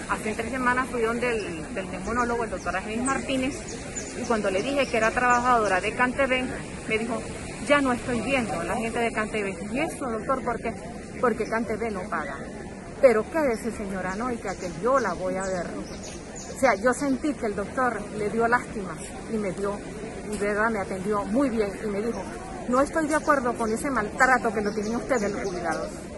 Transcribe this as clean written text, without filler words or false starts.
Hace 3 semanas fui donde del neumonólogo, el doctor Argenis Martínez, y cuando le dije que era trabajadora de CanTV, me dijo, ya no estoy viendo a la gente de CanTV. ¿Y eso, doctor, por qué? Porque CanTV no paga. Pero quédese, señora Noica, que yo la voy a ver. O sea, yo sentí que el doctor le dio lástima y me dio, y de verdad me atendió muy bien y me dijo, no estoy de acuerdo con ese maltrato que lo tienen ustedes los jubilados.